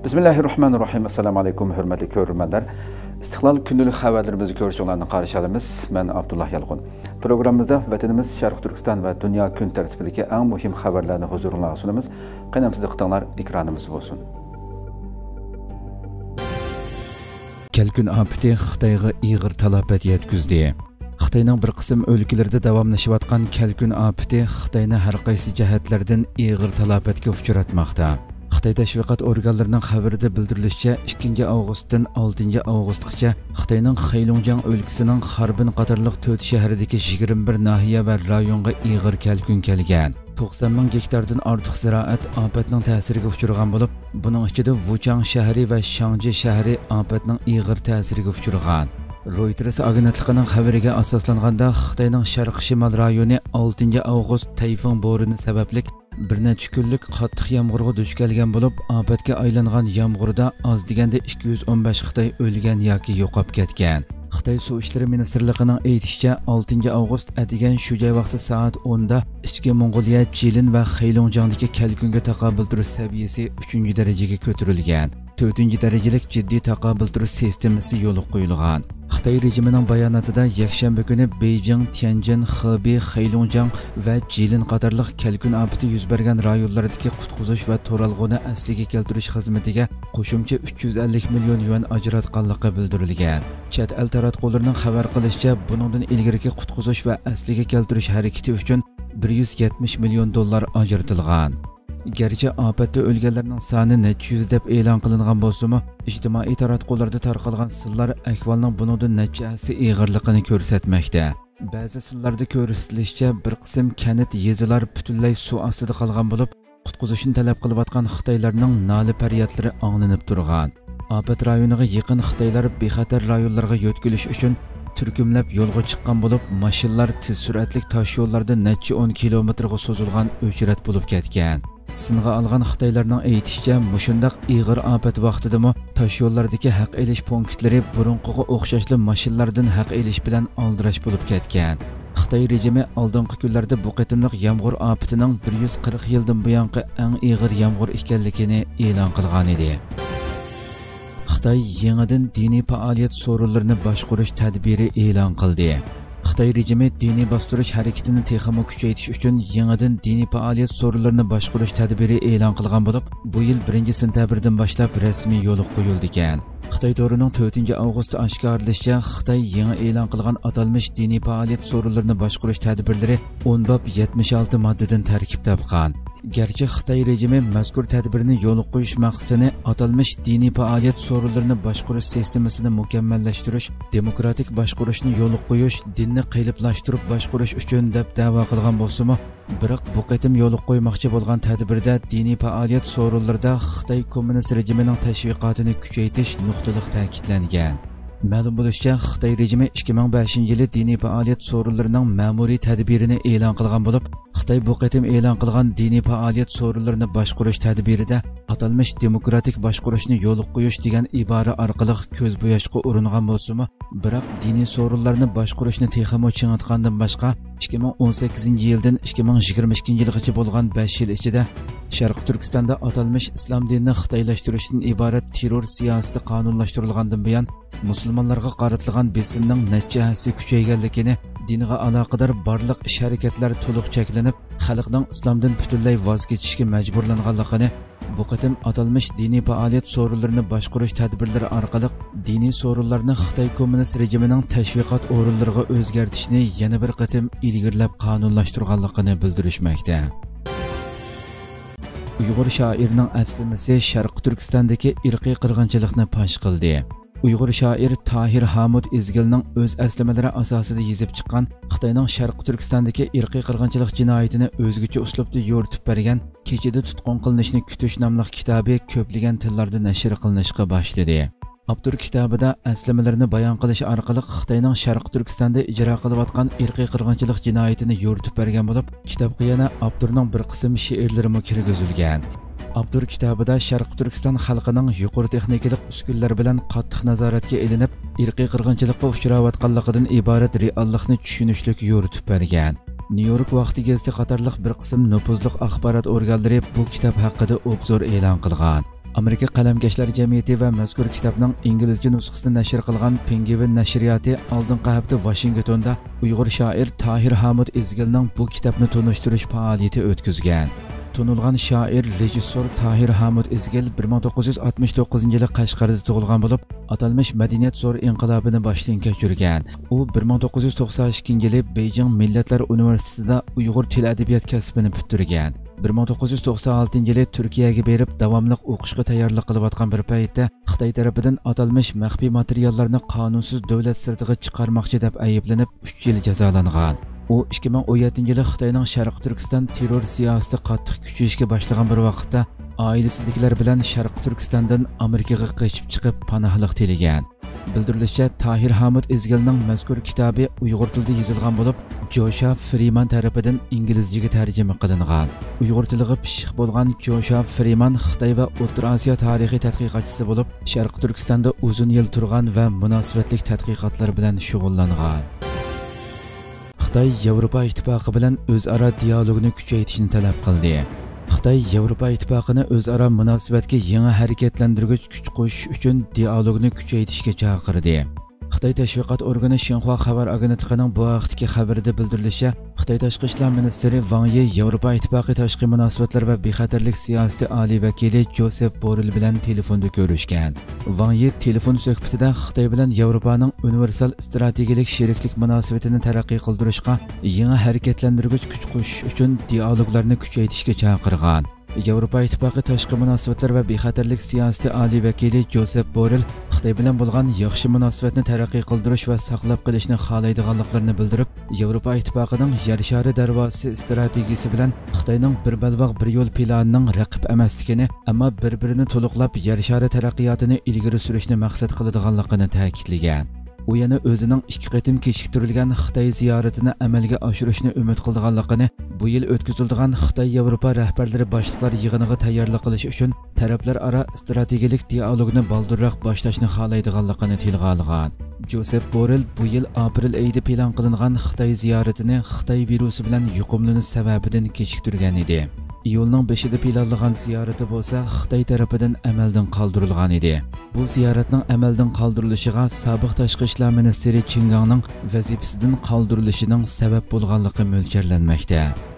Bismillahirrahmanirrahim. Assalamu alaikum, hürmetli görürmenler. İstiklal günlük haberlerimizi görüşçülerini karşılayalımız. Ben Abdullah Yalğun. Programımızda vatanımız Şarkı Türkistan ve dünya gün tertibindeki en mühim haberlerini huzuruna sunumuz. Kıynamsızlık kıtanlar ekranımız olsun. Kelkün apeti Xitayga iğir talafat yetkizdi. Xitayning bir qism o'lkalarida davomlashayotgan kelkün apeti Xitayni har qaysi jihatlardan iğir talafatga uchratmoqda. Xitay tashviqot organlarining xabarida bildirilishicha, 2 avgustdan 6 avgustgacha Xitayning Xeylonjiang o'lkasining Xarbin qatorliq 4 shahridagi 21 nahiya va rayonga iğir kelkün kelgan. 90 ming gektardan ortiq ziroat ofatning ta'siriga uchragan bo'lib, buning ichida Wuchang shahri va Shangji shahri ofatning iğir ta'siriga uchragan. Reuters agentligining xabariga asoslanganda Xitoyning sharq-shimol rayoni 6 avgust tayfun bo'rini sababli bir necha kunlik qattiq yomg'irga duch kelgan bo'lib, ofatga aylangan yomg'irda oz deganda 215 Xitoy o'lgan yoki yo'qolib ketgan. Xitoy Suv ishlari ministrligining aytishicha, 6 avgust atigan shu joy vaqti soat 10 da Ichki Mong'oliya, Jilin va Xeylonjiangdagi kelkunga taqobil turish saviyasi 3-darajaga ko'tarilgan. 4-darajalik jiddiy taqobil turish sistemasi yo'lga qo'yilgan. Xitoy rejimining bayonotida yakshanba kuni Beijing, Tianjin, Xebey, Xeylonjiang va Jilin qatorliq kelkun ofati yuz bergan rayonlardagi qutqizish va to'ralg'uni asliga keltirish xizmatiga qo'shimcha 350 million yuan ajratganligi bildirilgan. Chet el taratqullarining xabar qilishicha, buningdan ilgarigi qutqizish va asliga keltirish harakati uchun 170 million dollar ajratilgan. Gerçi ofatda o'lganlarning soni necha yuz deb e'lon qilingan bo'lsa-mu, ijtimoiy taratqularda tarqalgan sillar ahvolning buningdan nechasi ig'irligini ko'rsatmoqda. Ba'zi sillarda ko'rsatilishicha, bir qism kanit yezilar butunlay suv ostida qolgan bo'lib, qutqizishni talab qilayotgan Xitoylarning noli faryotlari anglanib turgan. Ofat rayoniga yaqin Xitoylar bexatar rayonlarga yo'tkilish uchun turkumlab yo'lga chiqqan bo'lib, mashinalar tez suratli tosh yo'llarda necha 10 kilometrga so'zilgan o'chirat bo'lib ketgan. Singa algan Xitoylarning aytishicha, mushundaq ig'ir ofat vaqtidami tosh yo'llardagi haq elish punktlari burunqiga o'xshashli mashinalardan haq elish bilan aldirash bo'lib ketgan. Xitoy rejimi oldingi kunlarda bu qitimliq yomg'ir ofatining 140 yildan buyongi eng ig'ir yomg'ir ekanligini e'lon qilgan edi. Xitoy yangidan diniy faoliyat so'rovlarini boshqarish tadbiri e'lon qildi. Xitoy rejimi diniy bostirish harakatini texmo kuchaytirish uchun yangidan diniy faoliyat so'rovlarini boshqarish tadbiri e'lon qilgan bo'lib, bu yil 1-sentabrdan boshlab rasmiy yo'lga qo'yildi ekan. Xitoy to'rining 4 avgustda oshkorlashicha, Xitoy yangi e'lon qilgan atalmish diniy faoliyat so'rovlarini boshqarish tadbirlari 10 bob 76 moddadan tarkib topgan. Gerçi Xitoy rejimi mazkur tadbirni yo'lga qo'yish maqsadini atalmish diniy faoliyat so'rovlarini boshqarish sistemasini mukammallashtirish, demokratik boshqarishni yo'lga qo'yish, dinni qayliblashtirib boshqarish uchun deb da'vo qilgan bo'lsa-mu, biroq bu qitim yo'lga qo'ymoqchi bo'lgan tadbirda diniy faoliyat so'rovlarida Xitoy kommunist rejimining tashviqotini kuchaytirish nuqtaliq ta'kidlangan. Ma'lum bo'lishicha, Xitoy rejimi 2005-yili diniy faoliyat so'rovlarining ma'muriy tadbirini e'lon qilgan bo'lib, Xitoy bu qitim e'lon qilgan diniy faoliyat so'rovlarini boshqarish tadbirida atalmish demokratik boshqarishni yo'lga qo'yish degan ibora orqali ko'z bo'yashga uringan bo'lsa-mu, biroq diniy so'rovlarni boshqarishni texmo ching'atgandan boshqa 2018-yildan 2022-yilgacha bo'lgan 5 yil ichida Sharq Turkistonda atalmish islom dinini xitoylashtirishdan iborat terror siyosati qonunlashtirilgandan buyon musulmonlarga qaratilgan besimning nechasi kuchayganligini, dinga aloqador barliq ish harakatlari to'liq cheklanib, xalqning islomdan butunlay voz kechishga majburlanganligini, bu qitim atalmish diniy faoliyat so'rovlarini boshqarish tadbirlari orqali diniy so'rovlarni Xitoy kommunist rejimining tashviqot o'rinlariga o'zgartishni yana bir qitim ilgirlab qonunlashtirganligini bildirishmoqda. Uyg'ur shoirining aslimasi Sharq Turkistondagi irqiy qirg'inchilikni fosh qildi. Uyg'ur shoir Tahir Hamud Izgilning o'z aslamalari asosida yozib chiqqan Xitoyning Sharq Turkistondagi irqiy qirg'inchilik jinoyatini o'zgacha uslubda yo'ritib bergan Kechida tutqun qilinishni kutish nomli kitobi ko'plagan tillarda nashr qilinishga boshladi. Abdur kitobida aslamalarni bayon qilish orqali Xitoyning Sharq Turkistonda ijro qilayotgan irqiy qirg'inchilik jinoyatini yo'ritib bergan bo'lib, kitobga yana Abdurning bir qism she'rlari kirgizilgan. Abdur kitobida Sharq Turkiston xalqining yuqori texnikalik uskunlar bilan qattiq nazoratga elinib, irqiy qirg'inchilikqa uchrayotganligidan iborat reallikni tushunishlik yo'ritib bergan. New York vaqti gazeti qatorliq bir qism nufuzli axborot organlari bu kitob haqida obzor e'lon qilgan. Amerika Qalamkashlar Jamiyati va mazkur kitobning inglizcha nusxasini nashr qilgan Penguin nashriyati oldingi hafta Washingtonda Uyg'ur shoir Tahir Hamid Ezgilning bu kitobni tanishtirish faoliyati o'tkazgan. Tanilgan shoir, rejissor Tahir Hamid Ezgil 1969-yili Qashqarda tug'ilgan bo'lib, atalmish madaniyat zo'r inqilobini boshdan kechirgan. U 1992-yili Beijing Millatlar universitetida Uyg'ur til adabiyot kasbini bitirgan. 1996-yili Turkiyaga berib davomli o'qishga tayyorlik qilayotgan bir paytda Xitoy tarafidan atalmish maxfiy materiallarni qonunsiz davlat sirtiga chiqarmoqchi deb ayblanib 3 yil jazolangan. U 2017-yili Xitoyning Sharq Turkiston terror siyosati qattiq kuchayishga boshlagan bir vaqtda oilasidagilar bilan Sharq Turkistondan Amerikaga qochib chiqib panohlik tilagan. Bildirilishicha, Tahir Hamid Ezgilning mazkur kitobi Uyg'ur tilida yozilgan bo'lib, Joshua Freeman tarafidan inglizchaga tarjima qilingan. Uyg'ur tiliga pishiq bo'lgan Joshua Freeman Xitoy va O'rta Osiyo tarixiy tadqiqotchisi bo'lib, Sharq Turkistonda uzun yil turgan va munosabatli tadqiqotlar bilan shug'ullangan. Xitoy Yevropa ittifoqi bilan o'zaro dialogni kuchaytirishni talab qildi. Xitoy Yevropa ittifoqini o'zaro munosabatga yangi harakatlantirgich kuch qo'shish uchun dialogni kuchaytirishga chaqirdi. Xitoy tashviqot organi Xinhua xabar agentligining bu vaqtdagi xabarida bildirilishicha, Xitoy tashqi ishlar ministri Wang Yi Yevropa ittifoqi tashqi munosabatlar va bexatarlik siyosati oliy vakili Josep Borrell bilan telefonda ko'rishgan. Wang Yi telefon suhbatida Xitoy bilan Yevropaning universal strategik sheriklik munosabatini taraqqiy qildirishga yangi harakatlantirgich kuch qo'shish uchun dialoglarni kuchaytirishga chaqirgan. Yevropa ittifoqi tashqi munosabatlar va bexatarlik siyosati oliy vakili Josep Borrell Xitoy bilan bo'lgan yaxshi munosabatni taraqqiy qildirish va saqlab qolishni xohlaydiganliklarini bildirib, Yevropa ittifoqining yer shari darvozasi strategiyasi bilan Xitoyning bir balvoq bir yo'l planining raqib emasligini, ammo bir-birini to'liqlab yer shari taraqqiyotini ilgari surishni maqsad qiladiganligini ta'kidlagan. U yana o'zining 2 qatim kechiktirilgan Xitoy ziyoratini amalga oshirishni umid qilganligini, bu yil o'tkaziladigan Xitoy Yevropa rahbarlari boshliqlar yig'iniga tayyorlik qilish uchun taraflar aro strategik dialogni baldirroq boshlashni xohlaydiganligini tilga olgan. Josep Borrell bu yil aprel oyida plan qilingan Xitoy ziyoratini Xitoy virusi bilan yuqumlanish sababidan kechiktirgan edi. İyulning 5'ida planlangan ziyarati bo'lsa, Xitoy tarafidan amaldan qoldirilgan edi. Bu ziyoratning amaldan qoldirilishiga sobiq tashqi ishlar ministri Qin Gangning vazifasidan qoldirilishining sabab bo'lganligi mo'ljallanmoqda.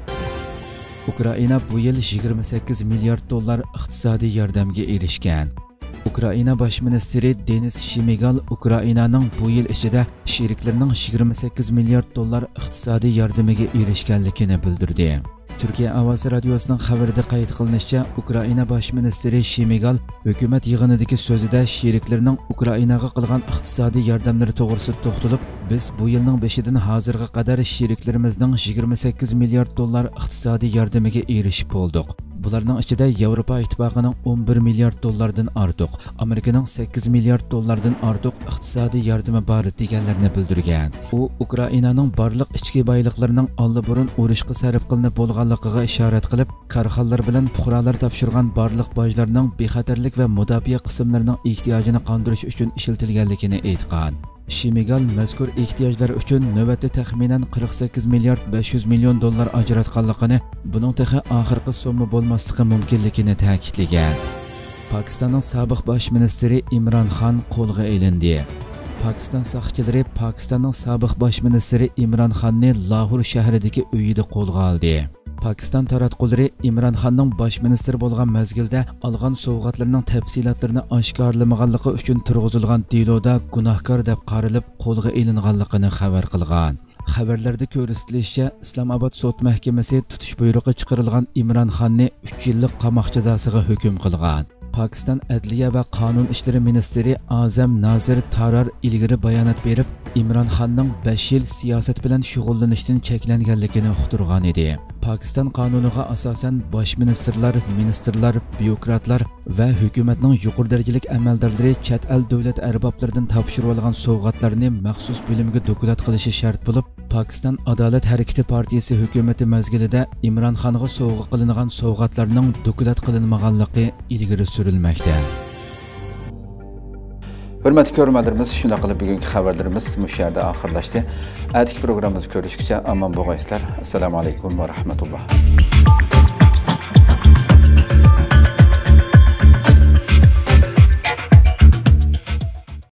Ukraina bu yil 28 milliard dollar iqtisodiy yordamga erishgan. Ukraina bosh ministri Denis Shmygal Ukrainaning bu yil ichida sheriklarining 28 milliard dollar iqtisodiy yordamiga erishganligini bildirdi. Türkiye Avaz Radyosu'nun xabarida qayd qilinishicha, Ukraina bosh ministri Shmygal hukumat yig'inidagi so'zida sheriklarning Ukrainaga qilgan iqtisodiy yordamlari to'g'risida to'xtalib, biz bu yilning 5'idan hozirga qadar sheriklarimizning 28 milliard dollar iqtisodiy yordamiga erishib bo'ldik. Bularning ichida Yevropa ittifoqining 11 milliard dollardan ortiq, Amerikaning 8 milliard dollardan ortiq iqtisodiy yordami bor deganlarni bildirgan. U Ukrainaning barliq ichki boyliklarining oldiburun urushga sarf qilinib bo'lganligiga ishorat qilib, korxonlar bilan fuqarolar topshirgan barliq bojlarning bexatarlik va mudofaa qismlarining ehtiyojini qondirish uchun ishlatilganligini aytgan. Shmygal mazkur ehtiyojlar uchun navbatda taxminan 48 milliard 500 million dollar ajratganligini, buning texi oxirgi summa bo'lmasligi mumkinligini ta'kidlagan. Pokistonning sobiq bosh ministri Imron Xon qo'lga olindi. Pokiston soqchilari Pokistonning sobiq bosh ministri Imron Xonni Lahor shahridagi uyida qo'lga oldi. Pokiston taratqullari Imron Xonning bosh ministr bo'lgan mezgilda olgan sovg'atlarning tafsilotlarini oshkorlamaganligi uchun turg'izilgan deloda gunohkor deb qarilib qo'lga olinganligini xabar qilgan. Xabarlarda ko'rsatilishicha, Islomobod sud mahkamasi tutish buyrug'i chiqarilgan Imron Xonni 3 yillik qamoq jazosiga hukm qilgan. Pokiston Adliya va Qonun ishlari ministri Azam Nazir Tarar ilgari bayonot berib, Imron Xonning 5 yil siyosat bilan shug'ullanishdan cheklanganligini uqtirgan edi. Pokiston qonuniga asosan bosh ministrlar, ministrlar, byurokratlar va hukumatning yuqori darajalik amaldorlari chet el davlat arboblaridan topshirib olgan sovg'atlarni maxsus bo'limga dokulat qilishi shart bo'lib, Pokiston Adolat harakati partiyasi hukumati mezgilida Imron Xonga sovg'a qilingan sovg'atlarning dokulat qilinmaganligi ilgari surilmoqda. Hürmetli görmələrimiz, şuna qılıb bugünkü xəbərlərimiz bu yerdə axırlaşdı. Ədik proqramımızı görüşkəcə aman boğayslar. Assalamu aleykum və rahmetullah.